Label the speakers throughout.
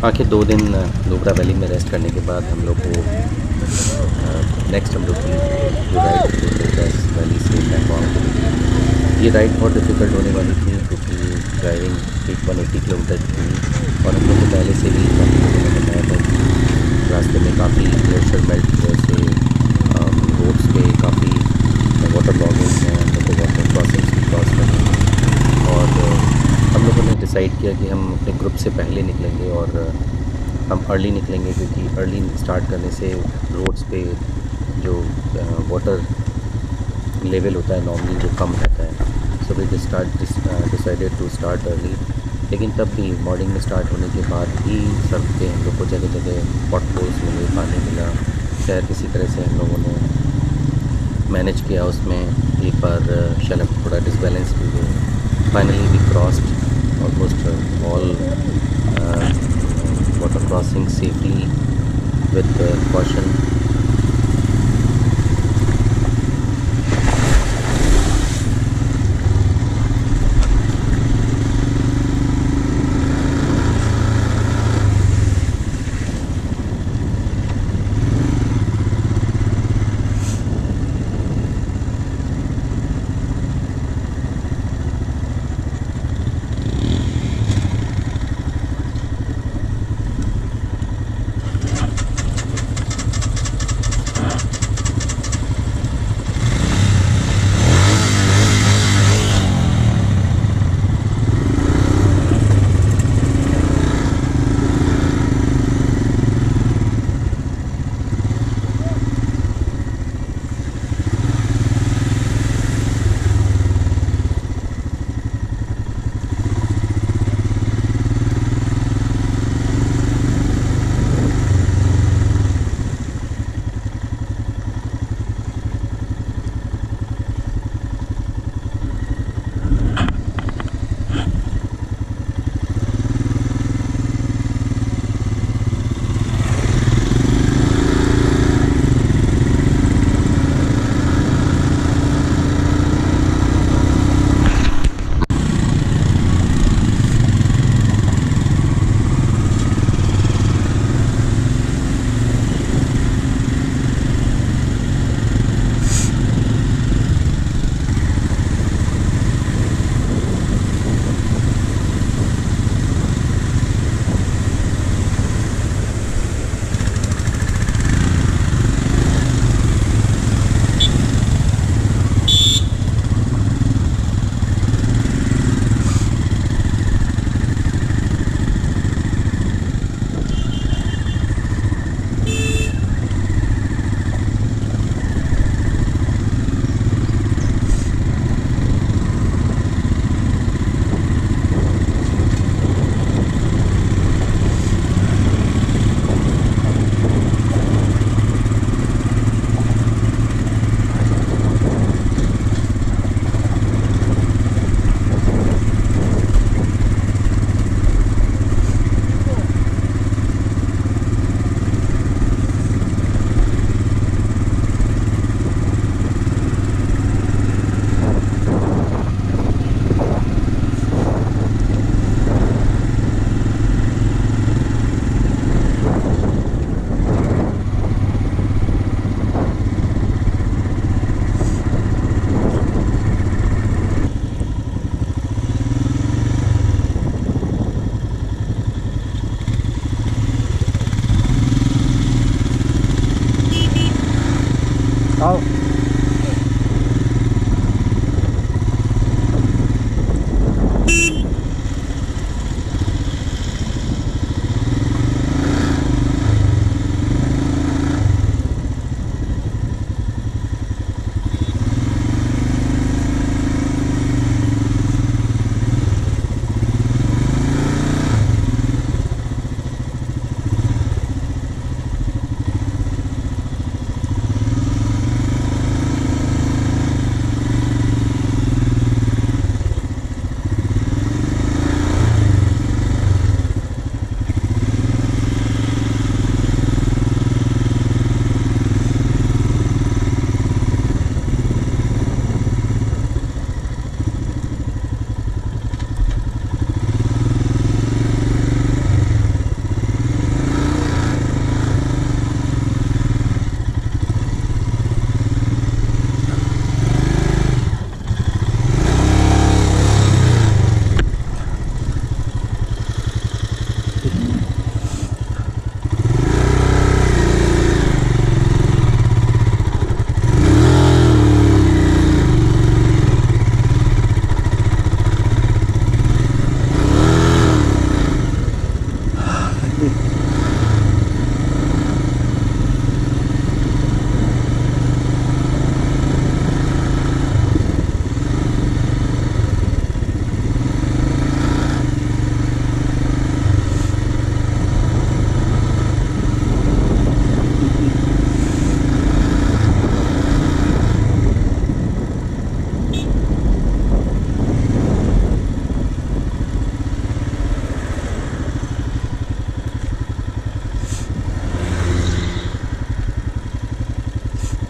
Speaker 1: आखिर 2 दिन नुब्रा वैली में रेस्ट करने के बाद हम लोग को नेक्स्ट हम लोग की जो राइड थी लोटस वैली से पैंगोंग। ये राइड बहुत डिफ़िकल्ट होने वाली थी क्योंकि ड्राइविंग 180 किलोमीटर की थी और हम लोग को पहले से भी काफ़ी लोगों ने बताया था कि रास्ते में काफ़ी ग्लेशियर मेल्ट की वजह से रोड्स पे काफ़ी वाटर लॉगिंग है, हम लोग को वाटर क्रॉसिंग्स भी क्रॉस करनी है। और हम लोगों ने डिसाइड किया कि हम अपने ग्रुप से पहले निकलेंगे और हम अर्ली निकलेंगे क्योंकि अर्ली स्टार्ट करने से रोड्स पे जो वाटर लेवल होता है नॉर्मली वो कम रहता है। So we decided to start early. लेकिन तब भी मॉर्निंग में स्टार्ट होने के बाद भी सड़क पे हम लोग को जगह जगह पॉटहोल्स मिले, पानी मिला। खैर किसी तरह से हम लोगों ने मैनेज किया। उसमें एक बार सड़क थोड़ा डिसबैलेंस भी हुई। Finally we crossed almost all water crossing safely with caution.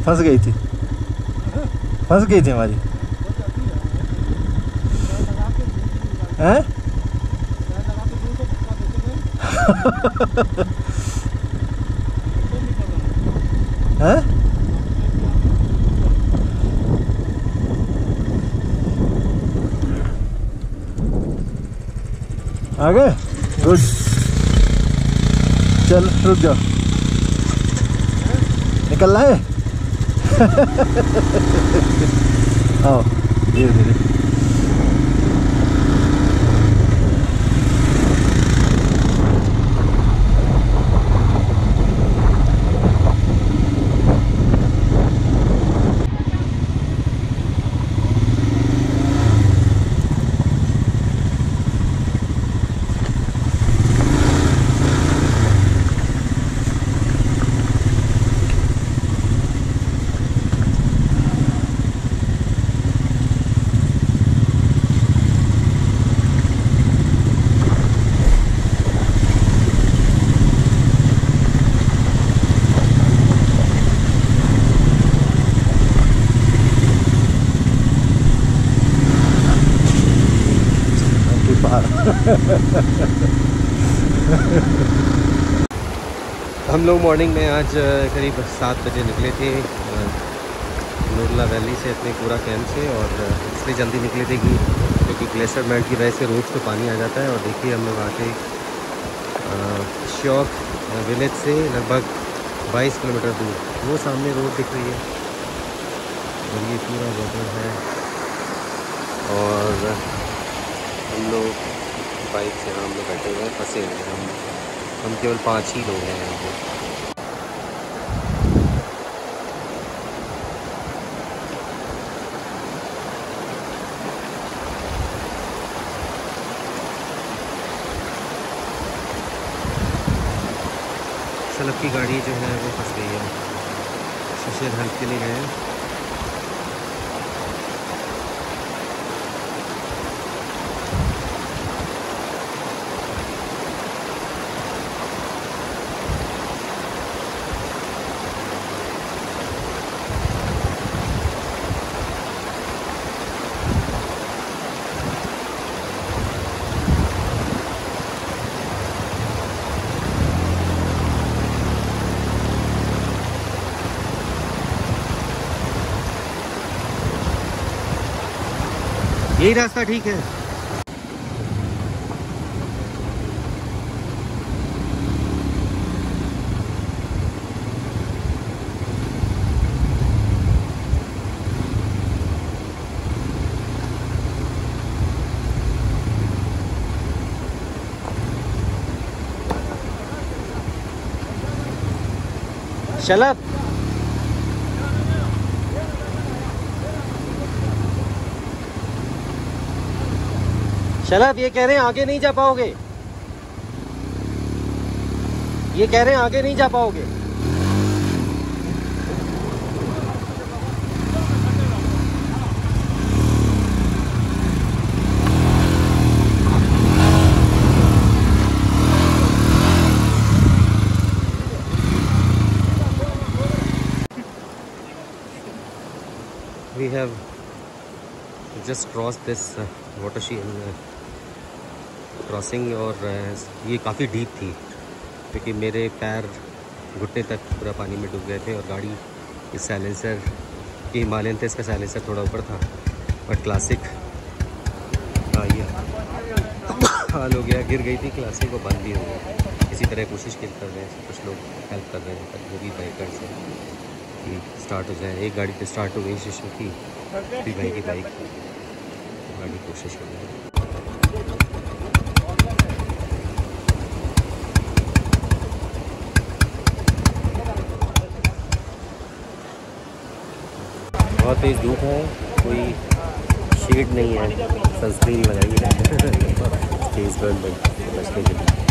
Speaker 2: फंस गई थी हमारी। हैं? हैं? आ गए? गुड। चल रुक जाओ, निकलना है। आओ धीरे धीरे।
Speaker 1: हम लोग मॉर्निंग में आज करीब 7 बजे निकले थे नूरला वैली से, अपने पूरा कैंप से। और इसलिए जल्दी निकले थे क्योंकि ग्लेशियर मेल्ट की वजह से रोड पे पानी आ जाता है। और देखिए हम लोग आके श्योक विलेज से लगभग 22 किलोमीटर दूर वो सामने रोड दिख रही है और ये पूरा वाटर है। और हम लोग बाइक से हम लोग बैठे हुए हैं, फंसे हुए हैं। हम केवल 5 ही लोग हैं यहाँ पे। सलफ की गाड़ी जो है वो फंस गई है, सोशल हेल्प के लिए गए हैं। यही रास्ता ठीक है। शलभ शलभ, ये कह रहे हैं आगे नहीं जा पाओगे, ये कह रहे हैं आगे नहीं जा पाओगे। We have just crossed this watershed crossing और ये काफ़ी डीप थी क्योंकि मेरे पैर घुटने तक पूरा पानी में डूब गए थे। और गाड़ी इस साइलेंसर की हिमालयन थे, इसका साइलेंसर थोड़ा ऊपर था, बट क्लासिक ये हाल हो गया, गिर गई थी क्लासिक, को बंद भी हो गया। इसी तरह कोशिश कर रहे हैं, कुछ लोग हेल्प कर रहे हैं वो भी बाइकर से कि स्टार्ट हो जाए। एक गाड़ी तो स्टार्ट हो गई शीशे की, फिर भाई की बाइक गाड़ी कोशिश कर रही है। बहुत तेज़ धूप है, कोई शेड नहीं है, सनस्क्रीन लगाई है फेस बर्न बचने के लिए,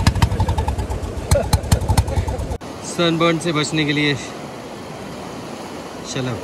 Speaker 1: सनबर्न से बचने के लिए। चलो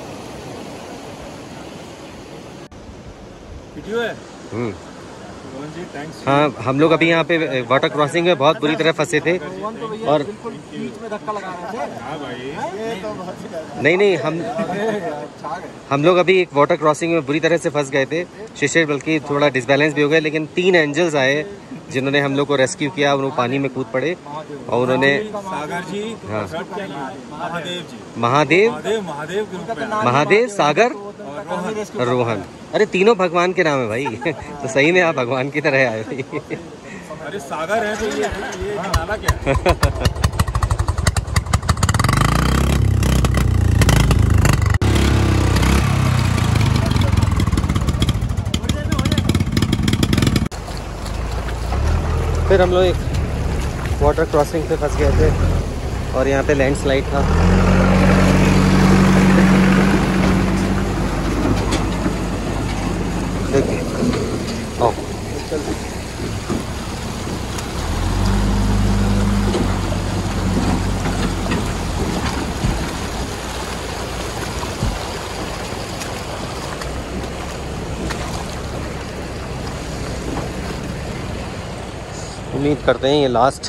Speaker 2: वीडियो है।
Speaker 1: कौन
Speaker 2: जी, थैंक्स।
Speaker 1: हाँ, हम लोग अभी यहाँ पे वाटर क्रॉसिंग में बहुत बुरी तरह फंसे थे और
Speaker 2: बीच में धक्का लगा रहे थे। हाँ भाई,
Speaker 1: नहीं हम लोग अभी एक वाटर क्रॉसिंग में बुरी तरह से फंस गए थे शिशिर, बल्कि थोड़ा डिसबैलेंस भी हो गया, लेकिन 3 एंजल्स आए जिन्होंने हम लोग को रेस्क्यू किया। उन्होंने पानी में कूद पड़े और उन्होंने
Speaker 2: सागर जी,
Speaker 1: हाँ,
Speaker 2: महादेव जी,
Speaker 1: महादेव
Speaker 2: महादेव के रूप में
Speaker 1: महादेव, सागर और रोहन। अरे तीनों भगवान के नाम है भाई। तो सही में आप भगवान की तरह आए भाई।
Speaker 2: अरे सागर है तो ये नाला क्या है?
Speaker 1: फिर हम लोग एक वाटर क्रॉसिंग पे फंस गए थे और यहाँ पे लैंडस्लाइड था। देखिए, आओ। उम्मीद करते हैं ये लास्ट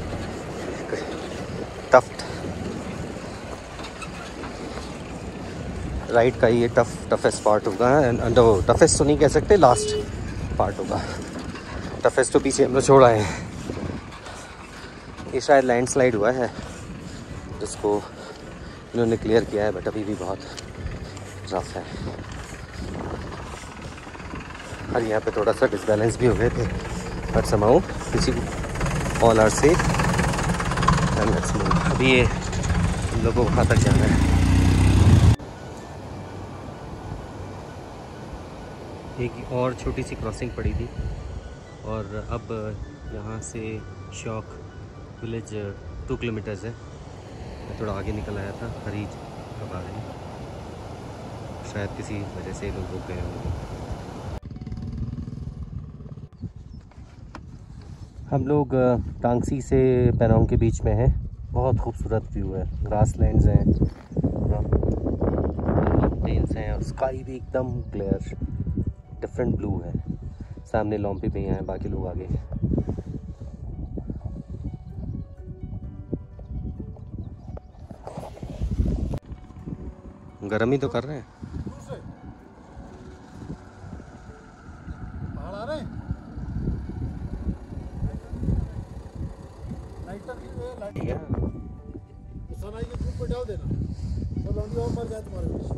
Speaker 1: राइड का ये टफेस्ट पार्ट होगा। एंड टफेस्ट तो नहीं कह सकते, लास्ट पार्ट होगा। टफेस्ट तो पीछे हम लोग छोड़ आए हैं। ये शायद लैंडस्लाइड हुआ है जिसको इन्होंने क्लियर किया है, बट अभी भी बहुत रफ है और यहाँ पे थोड़ा सा डिसबैलेंस भी हो गए थे, बट समाओ किसी all are safe and let's move. अभी ये हम लोग को वहाँ तक जाना है। एक और छोटी सी क्रॉसिंग पड़ी थी और अब यहाँ से शौक विलेज 2 किलोमीटर्स है। मैं थोड़ा आगे निकल आया था, हरीज अब आ रहे हैं, शायद किसी वजह से लोग रुक गए होंगे। हम लोग टांगसी से पैनोंग के बीच में हैं। बहुत खूबसूरत व्यू है, ग्रासलैंड्स हैं, माउंटेन्स हैं और स्काई भी एकदम क्लियर डिफरेंट ब्लू है। सामने लॉम्पी पे हैं, बाकी लोग आगे हैं। गर्म ही तो कर रहे हैं।
Speaker 2: पहाड़ आ रहे हैं। सनाई के ग्रुप पे डाल देना, तो लौंडी और मर जाए तुम्हारे बीच।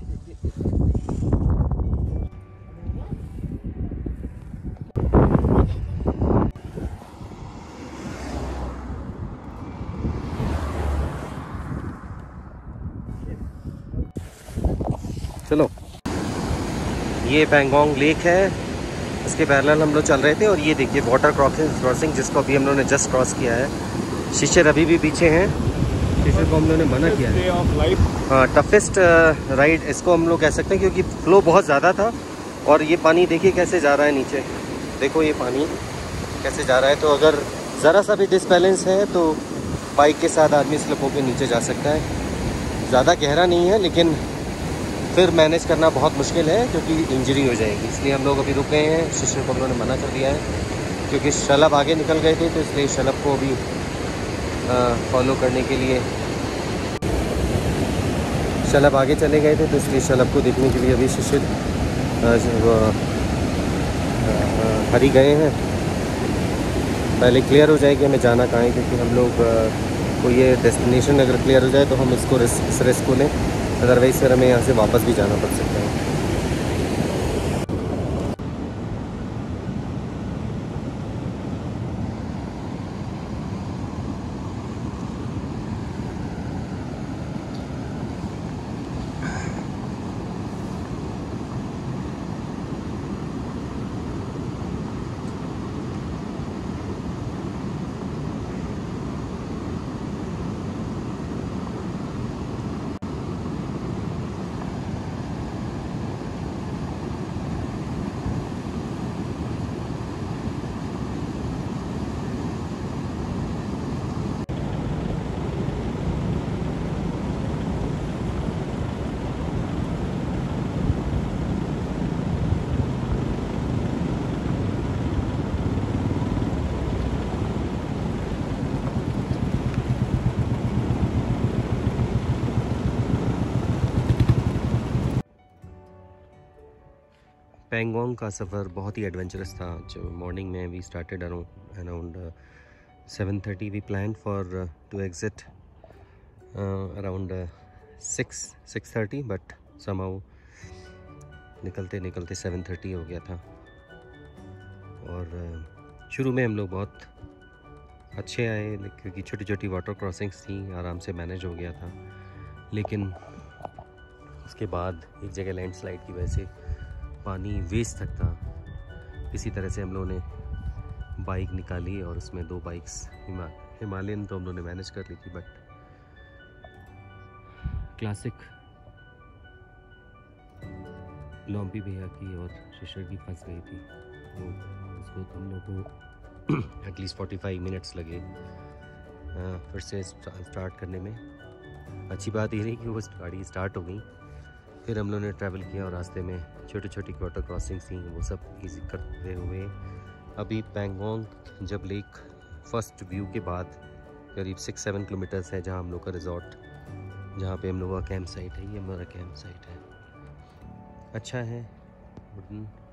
Speaker 1: चलो, ये पैंगोंग लेक है, इसके पैरेलल हम लोग चल रहे थे और ये देखिए वाटर क्रॉसिंग जिसको अभी हम लोगों ने जस्ट क्रॉस किया है। शिशिर अभी भी पीछे हैं, शिशिर को हम लोगों ने मना किया है। हाँ, टफेस्ट राइड इसको हम लोग कह सकते हैं क्योंकि फ्लो बहुत ज़्यादा था और ये पानी देखिए कैसे जा रहा है नीचे। देखो ये पानी कैसे जा रहा है, तो अगर ज़रा सा भी डिसबैलेंस है तो बाइक के साथ आदमी स्लिप होकर नीचे जा सकता है। ज़्यादा गहरा नहीं है लेकिन फिर मैनेज करना बहुत मुश्किल है क्योंकि इंजरी हो जाएगी, इसलिए हम लोग अभी रुक गए हैं। शिशिर को हम लोगों ने मना कर दिया है क्योंकि शलभ आगे निकल गए थे, तो इसलिए शलभ को अभी फॉलो करने के लिए शलभ आगे चले गए थे, तो इसलिए शलभ को देखने के लिए अभी शिशिर हरी गए हैं। पहले क्लियर हो जाए कि हमें जाना कहाँ है, क्योंकि हम लोग को ये डेस्टिनेशन अगर क्लियर हो जाए तो हम इसको इस रेस्ट को लें, अदरवाइज़ फिर हमें यहाँ से वापस भी जाना पड़ सकता है। पैंगोंग का सफ़र बहुत ही एडवेंचरस था। जो मॉर्निंग में we started around 7:30 we plan for to exit around 6:30 but somehow निकलते निकलते 7:30 हो गया था। और शुरू में हम लोग बहुत अच्छे आए क्योंकि छोटी छोटी वाटर क्रॉसिंग्स थी, आराम से मैनेज हो गया था। लेकिन उसके बाद एक जगह लैंडस्लाइड की वजह से पानी वेस्ट तक था। किसी तरह से हम लोगों ने बाइक निकाली और उसमें 2 बाइक्स हिमालयन तो हम लोगों ने मैनेज कर ली थी, बट क्लासिक लॉम्पी भैया की और शिशर की फंस गई थी, तो उसको हम लोग को एटलीस्ट 45 मिनट्स लगे फिर से स्टार्ट करने में। अच्छी बात ये रही कि वो गाड़ी स्टार्ट हो गई। फिर हम लोगों ने ट्रैवल किया और रास्ते में छोटी छोटी वाटर क्रॉसिंग्स थी, वो सब इजी करते हुए अभी पैंगोंग जब लेक फर्स्ट व्यू के बाद करीब 6-7 किलोमीटर्स है जहाँ हम लोग का रिजॉर्ट, जहाँ पे हम लोग का कैंप साइट है। ये हमारा कैंप साइट है, अच्छा है। वुडन